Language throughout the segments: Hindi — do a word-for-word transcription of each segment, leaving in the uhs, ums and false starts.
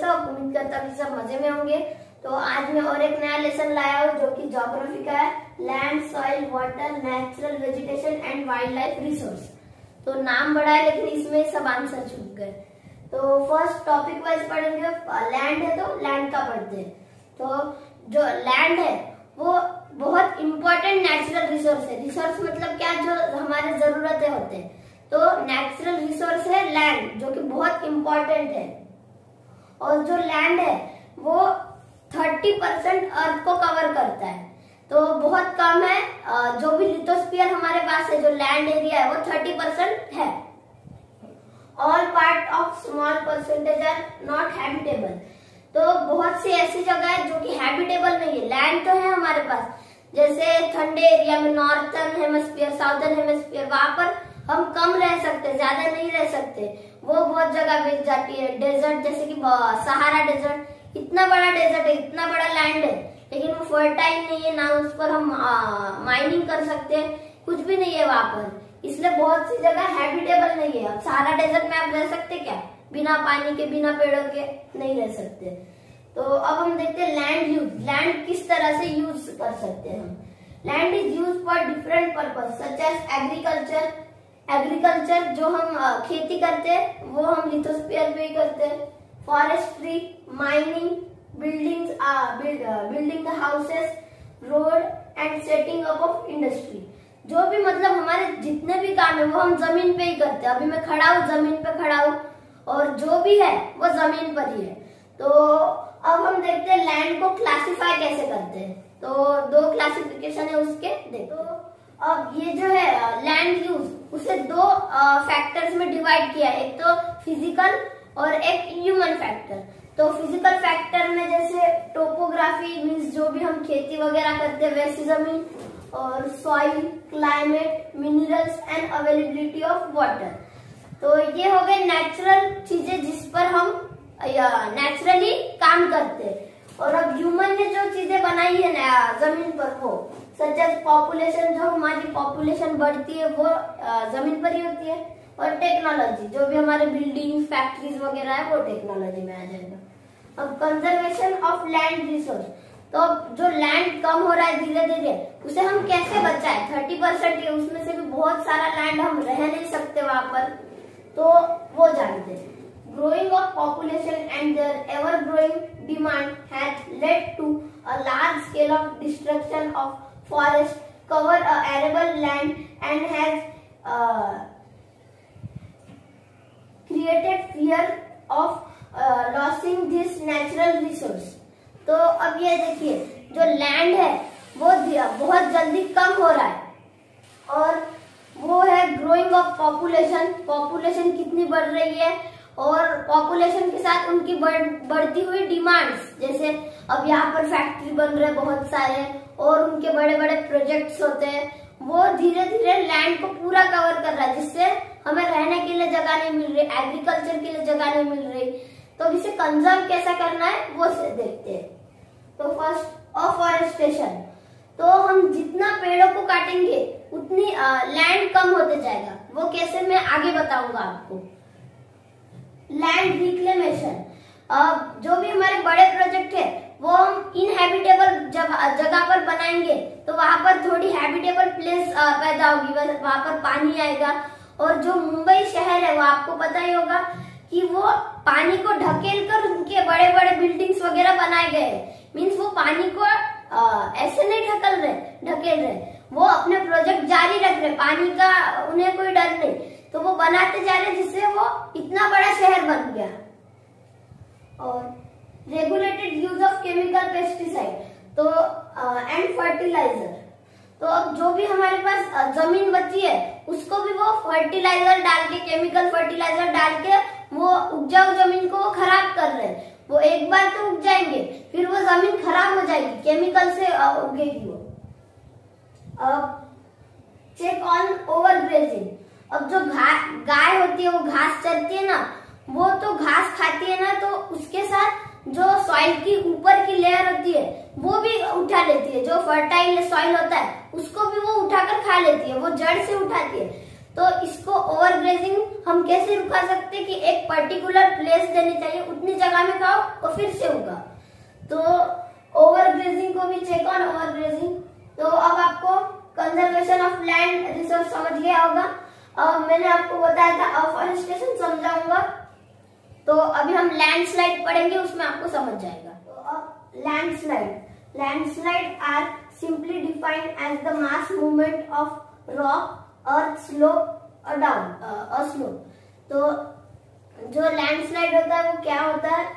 सब, उम्मीद करता हूँ कि सब मजे में होंगे। तो आज मैं और एक नया लेसन लाया हूँ जो कि ज्योग्राफी का है, land, soil, water, natural vegetation and wildlife resource. तो नाम बड़ा है लेकिन इसमें सब आंसर छुप गए। तो फर्स्ट टॉपिक वाइज पढ़ेंगे, लैंड है तो लैंड का पढ़ते हैं। तो जो लैंड है वो बहुत इंपॉर्टेंट नेचुरल रिसोर्स है। रिसोर्स मतलब क्या, जो हमारे जरूरतें होते हैं। तो नेचुरल रिसोर्स है लैंड, जो कि बहुत इंपॉर्टेंट है। और जो लैंड है वो तीस परसेंट अर्थ को कवर करता है, तो बहुत कम है। जो भी लिथोस्फीयर हमारे पास है, जो लैंड एरिया है, वो तीस परसेंट है। All part of small percentage are not habitable. तो बहुत सी ऐसी जगह है जो कि हैबिटेबल नहीं है। लैंड तो है हमारे पास, जैसे ठंडे एरिया में, नॉर्थर्न हेमिस्फीयर, साउदर्न हेमिस्फीयर, वहां पर हम कम रह सकते, ज्यादा नहीं रह सकते। वो बहुत जगह बिक जाती है। डेजर्ट जैसे कि सहारा डेजर्ट, इतना बड़ा डेजर्ट है, इतना बड़ा लैंड है, लेकिन वो फर्टाइल नहीं है, ना उस पर हम माइनिंग कर सकते हैं, कुछ भी नहीं है वहां पर। इसलिए बहुत सी जगह हैबिटेबल नहीं है। अब सहारा डेजर्ट में आप रह सकते क्या? बिना पानी के, बिना पेड़ों के नहीं रह सकते। तो अब हम देखते हैं लैंड यूज। लैंड किस तरह से यूज कर सकते हैं हम। Land is use for different purpose such as agriculture. Agriculture जो हम खेती करते हैं वो हम लिथोस्फीयर पे ही करते हैं। Forestry, mining, buildings, building the houses, road and setting up of industry. जो भी मतलब हमारे जितने भी काम है वो हम जमीन पे ही करते हैं। अभी मैं खड़ा हूँ, जमीन पे खड़ा हूँ, और जो भी है वो जमीन पर ही है। तो अब हम देखते हैं लैंड को क्लासिफाई कैसे करते हैं। तो दो क्लासिफिकेशन है उसके, देखो। अब ये जो है लैंड यूज, उसे दो फैक्टर्स में डिवाइड किया है, एक तो फिजिकल और एक ह्यूमन फैक्टर। तो फिजिकल फैक्टर में जैसे टोपोग्राफी मीन्स जो भी हम खेती वगैरह करते हैं वैसी जमीन, और soil, climate, minerals and availability of water. तो ये हो गए नेचुरल चीजें जिस पर हम नेचुरली काम करते हैं। और अब ह्यूमन ने जो चीजें बनाई है ना जमीन पर, वो सच एज पॉपुलेशन, जो हमारी पॉपुलेशन बढ़ती है वो जमीन पर ही होती है। और टेक्नोलॉजी, जो भी हमारे बिल्डिंग, फैक्ट्रीज वगैरह है, वो टेक्नोलॉजी में आ जाएगा। अब कंजर्वेशन ऑफ लैंड रिसोर्स। तो जो लैंड कम हो रहा है धीरे धीरे, उसे हम कैसे बचाएं? थर्टी परसेंट है, उसमें से भी बहुत सारा लैंड हम रह नहीं सकते वहां पर, तो वो जानते हैं। Growing of population and their ever growing demand has led to a large scale of destruction of forest, cover a arable land and has created fear of losing this natural resource. तो अब ये देखिए, जो लैंड है वो बहुत जल्दी कम हो रहा है, और वो है ग्रोइंग ऑफ पॉपुलेशन। पॉपुलेशन कितनी बढ़ रही है, और पॉपुलेशन के साथ उनकी बढ़, बढ़ती हुई डिमांड्स। जैसे अब यहाँ पर फैक्ट्री बन रहे बहुत सारे, और उनके बड़े बड़े प्रोजेक्ट्स होते हैं, वो धीरे धीरे लैंड को पूरा कवर कर रहा है, जिससे हमें रहने के लिए जगह नहीं मिल रही, एग्रीकल्चर के लिए जगह नहीं मिल रही। तो इसे कंजर्व कैसा करना है वो से देखते हैं। तो फर्स्ट, अफॉरेस्टेशन। तो हम जितना पेड़ों को काटेंगे उतनी लैंड कम होते जाएगा। वो कैसे, मैं आगे बताऊंगा आपको। Land reclamation. अब जो भी हमारे बड़े प्रोजेक्ट है वो हम इनहैबिटेबल जगह पर बनाएंगे, तो वहां पर थोड़ी हैबिटेबल प्लेस पैदा होगी, वहां पर पानी आएगा। और जो मुंबई शहर है वो आपको पता ही होगा कि वो पानी को ढकेल कर उनके बड़े बड़े बिल्डिंग्स वगैरह बनाए गए हैं। मीन्स वो पानी को आ, ऐसे नहीं ढकल रहे ढकेल रहे वो अपने प्रोजेक्ट जारी रख रहे, पानी का उन्हें कोई डर नहीं। तो वो बनाते जा रहे, जिससे वो इतना बड़ा शहर बन गया। और regulated use of chemical pesticide तो एंड फर्टिलाइजर। तो अब जो भी हमारे पास जमीन बची है उसको भी वो फर्टिलाइजर डाल के, केमिकल फर्टिलाइजर डाल के वो उपजाऊ जमीन को वो खराब कर रहे हैं। वो एक बार तो उग जाएंगे, फिर वो जमीन खराब हो जाएगी, केमिकल से उगेगी वो। अब चेक ऑन ओवर ग्रेजिंग। अब जो गाय होती है वो घास चरती है ना, वो तो घास खाती है ना, तो उसके साथ जो सॉइल की ऊपर की लेयर होती है वो भी उठा लेती है। जो फर्टाइल सॉइल होता है उसको भी वो उठाकर खा लेती है, वो जड़ से उठाती है। तो इसको ओवरग्रेजिंग हम कैसे रुका सकते हैं कि एक पर्टिकुलर प्लेस देनी चाहिए, उतनी जगह में खाओ और फिर से होगा। तो ओवरग्रेजिंग को भी चेक ऑन ओवरग्रेजिंग। तो अब आपको कंजर्वेशन ऑफ लैंड रिसोर्स समझ गया होगा। अब मैंने आपको बताया था अफॉरेस्टेशन समझाऊंगा, तो अभी हम लैंडस्लाइड पढ़ेंगे, उसमें आपको समझ जाएगा। तो अब landslide landslide are simply defined as the mass movement of rock earth slope और डाउन अ स्लोप। तो जो लैंडस्लाइड होता है वो क्या होता है,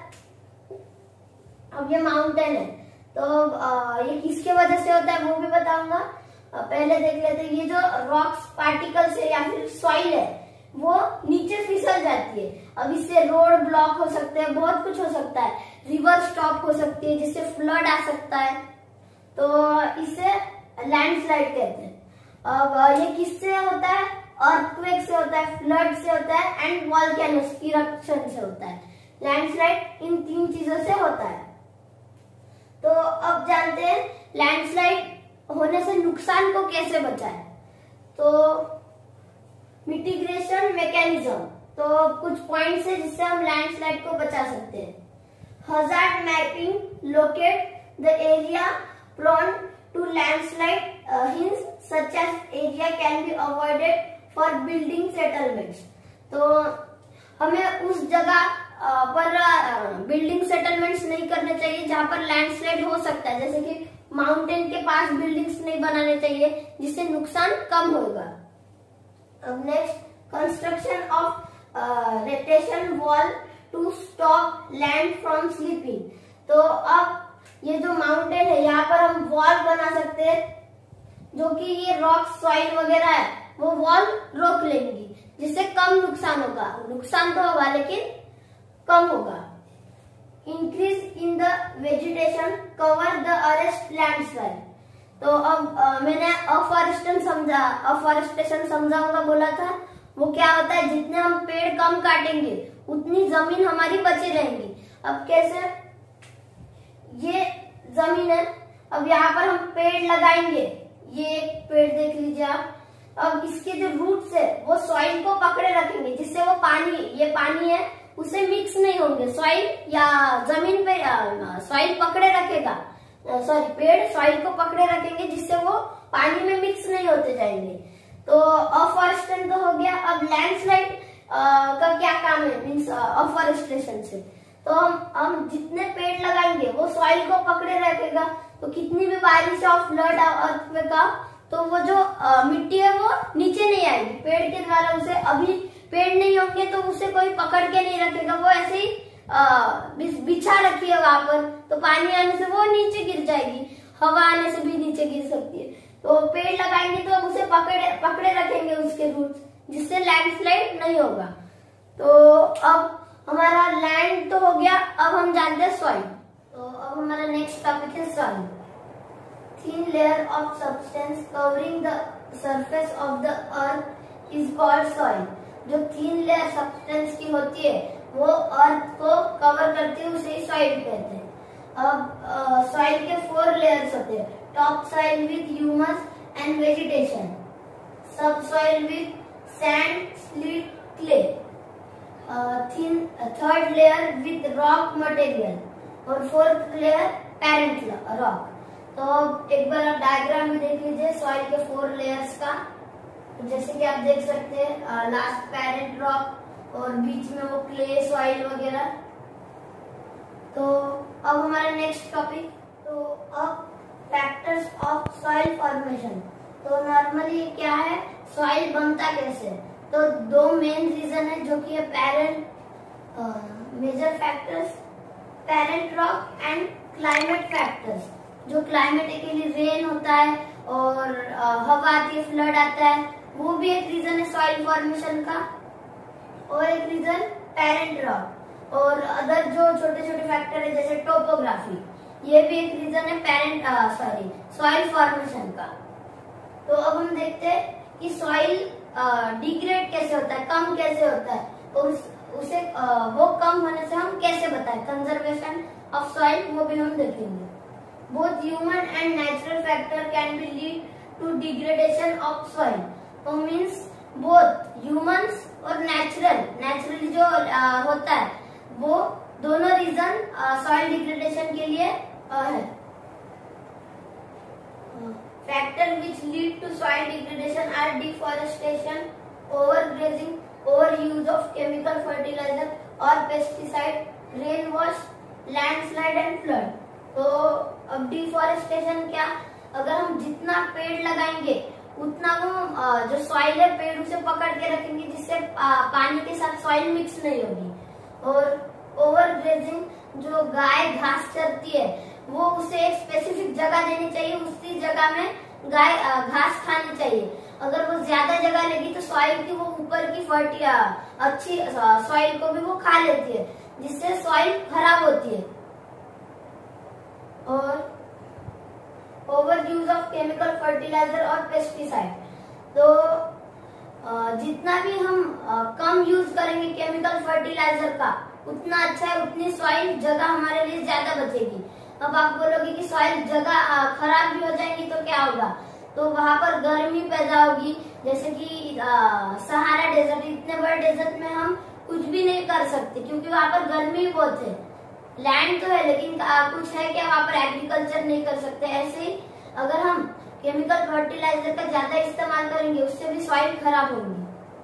अब ये माउंटेन है तो आ, ये किसके वजह से होता है वो भी बताऊंगा। पहले देख लेते हैं, ये जो रॉक्स पार्टिकल्स है या फिर सॉइल है वो नीचे फिसल जाती है। अब इससे रोड ब्लॉक हो सकते हैं, बहुत कुछ हो सकता है, रिवर स्टॉप हो सकती है जिससे फ्लड आ सकता है, तो इसे लैंडस्लाइड कहते हैं। अब ये किससे होता है, अर्थक्वेक से होता है, फ्लड से होता है एंड वॉल्केनोस इरप्शन से होता है। लैंडस्लाइड इन तीन चीजों से होता है। तो अब जानते हैं लैंडस्लाइड होने से नुकसान को कैसे बचाएं। तो मिटिगेशन मैकेनिज्म, तो कुछ पॉइंट्स है जिससे हम लैंडस्लाइड को बचा सकते हैं। Hazard mapping locate the area prone to landslide hence such as area can be avoided for building settlements. तो हमें उस जगह पर बिल्डिंग सेटलमेंट्स नहीं करने चाहिए जहां पर लैंडस्लाइड हो सकता है, जैसे कि माउंटेन के पास बिल्डिंग्स नहीं बनाने चाहिए जिससे नुकसान कम होगा। अब next, construction of retention wall to stop land from sleeping. तो अब ये जो माउंटेन है यहाँ पर हम वॉल बना सकते हैं, जो कि ये रॉक सॉइल वगैरह है वो वॉल रोक लेंगी, जिससे कम नुकसान होगा। नुकसान तो होगा लेकिन कम होगा। Increase in the vegetation cover the arrest landslide. तो अब आ, मैंने अफॉरेस्टेशन समझा अफॉरेस्टेशन समझाऊंगा बोला था, वो क्या होता है, जितने हम पेड़ कम काटेंगे उतनी जमीन हमारी बची रहेंगी। अब कैसे, ये जमीन है, अब यहाँ पर हम पेड़ लगाएंगे, ये एक पेड़ देख लीजिए आप। अब इसके जो रूट्स है वो सॉइल को पकड़े रखेंगे, जिससे वो पानी, ये पानी है उसे मिक्स नहीं होंगे, सॉइल या जमीन पे सॉइल पकड़े रखेगा, सॉरी पेड़ सॉइल को पकड़े रखेंगे जिससे वो पानी में मिक्स नहीं होते जाएंगे। तो अफॉरेस्टेशन तो हो गया। अब लैंडस्लाइड का क्या काम है, मीन्स अफॉरेस्टेशन से, तो हम हम जितने पेड़ लगाएंगे वो सॉइल को पकड़े रखेगा, तो कितनी भी बारिश और फ्लड अर्थक्वेक का, तो वो जो आ, मिट्टी है वो नीचे नहीं आएगी पेड़ के द्वारा। उसे अभी पेड़ नहीं होंगे तो उसे कोई पकड़ के नहीं रखेगा, वो ऐसे ही बिछा रखी है वहां पर, तो पानी आने से वो नीचे गिर जाएगी, हवा आने से भी नीचे गिर सकती है। तो पेड़ लगाएंगे तो उसे पकड़े पकड़े रखेंगे उसके रूट्स, जिससे लैंडस्लाइड नहीं होगा। तो अब हमारा लैंड तो हो गया, अब हम जानते हैं सॉइल। तो अब हमारा नेक्स्ट टॉपिक है soil. Thin layer of substance covering the surface of the earth is called soil. जो thin layer substance की होती है वो अर्थ को कवर करती है, उसे सॉइल कहते हैं। अब सॉइल के फोर लेयर्स होते हैं, top soil with humus and vegetation, sub soil with sand slit clay, thin third layer with rock material और फोर्थ लेयर पेरेंट रॉक। तो एक बार आप डायग्राम में देख लीजिए सॉइल के फोर लेयर्स का, जैसे कि आप देख सकते हैं लास्ट पेरेंट रॉक और बीच में वो क्ले सॉइल वगैरह। तो अब हमारा नेक्स्ट टॉपिक, तो अब फैक्टर्स ऑफ सॉइल फॉर्मेशन। तो नॉर्मली क्या है, सॉइल बनता कैसे, तो दो मेन रीजन है जो कि है parent major factors, parent rock and climate factors. जो क्लाइमेट के लिए रेन होता है और हवा आती है, फ्लड आता है, वो भी एक रीजन है सॉइल फॉर्मेशन का। और एक रीजन पेरेंट रॉक और अदर जो छोटे छोटे फैक्टर है जैसे टोपोग्राफी, ये भी एक रीजन है पेरेंट सॉरी सॉइल फॉर्मेशन का। तो अब हम देखते हैं कि सॉइल डिग्रेड कैसे होता है, कम कैसे होता है, और उस, उसे आ, वो कम होने से हम कैसे बताएं, कंजर्वेशन ऑफ सॉइल, वो भी हम देखेंगे। Both human and natural factor can be lead to degradation of soil. तो means बोथ ह्यूमंस और नेचुरल नेचुरली जो आ, होता है वो दोनों रीजन सॉइल डिग्रेडेशन के लिए आ, है। Factor which lead to soil degradation are deforestation, overgrazing, over use of chemical fertiliser और pesticide, rain wash, landslide and flood. तो अब डिफॉरेस्टेशन क्या, अगर हम जितना पेड़ लगाएंगे उतना वो जो सॉइल है पेड़ उसे पकड़ के रखेंगे, जिससे पानी के साथ सॉइल मिक्स नहीं होगी। और ओवरग्रेजिंग, जो गाय घास चरती है वो उसे एक स्पेसिफिक जगह देनी चाहिए, उसी जगह में गाय घास खानी चाहिए। अगर वो ज्यादा जगह लेगी तो सॉइल की वो ऊपर की फर्टी अच्छी सॉइल को भी वो खा लेती है, जिससे सॉइल खराब होती है। और over use of chemical fertiliser और पेस्टिसाइड, तो जितना भी हम कम यूज करेंगे केमिकल फर्टिलाइजर का उतना अच्छा है, उतनी सॉइल जगह हमारे लिए ज्यादा बचेगी। अब आप बोलोगे कि सॉइल जगह खराब भी हो जाएगी तो क्या होगा, तो वहां पर गर्मी पैदा होगी। जैसे कि सहारा डेजर्ट, इतने बड़े डेजर्ट में हम कुछ भी नहीं कर सकते क्योंकि वहां पर गर्मी बहुत है। लैंड तो है लेकिन आ, कुछ है क्या, वहां पर एग्रीकल्चर नहीं कर सकते। ऐसे ही अगर हम केमिकल फर्टिलाइजर का ज्यादा इस्तेमाल करेंगे उससे भी सॉइल खराब होगी।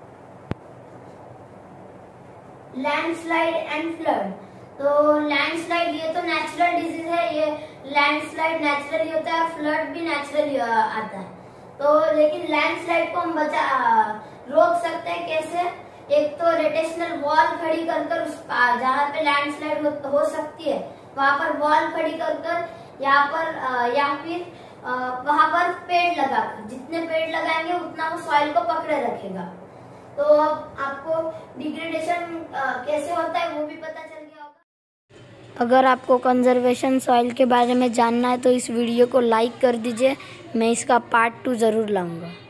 लैंडस्लाइड एंड फ्लड, तो लैंडस्लाइड ये तो नेचुरल डिजीज है, ये लैंडस्लाइड नेचुरली होता है और फ्लड भी नेचुरली आता है। तो लेकिन लैंडस्लाइड को हम बचा रोक सकते हैं कैसे, एक तो रोटेशनल वॉल खड़ी कर कर उस जहाँ पे लैंडस्लाइड हो, हो सकती है वहां पर वॉल खड़ी कर कर, यहाँ पर या फिर वहां पर पेड़ लगाकर, जितने पेड़ लगाएंगे उतना वो सॉइल को पकड़े रखेगा। तो अब आपको डिग्रेडेशन कैसे होता है वो भी पता चल गया होगा। अगर आपको कंजर्वेशन सॉइल के बारे में जानना है तो इस वीडियो को लाइक कर दीजिए, मैं इसका पार्ट टू जरूर लाऊंगा।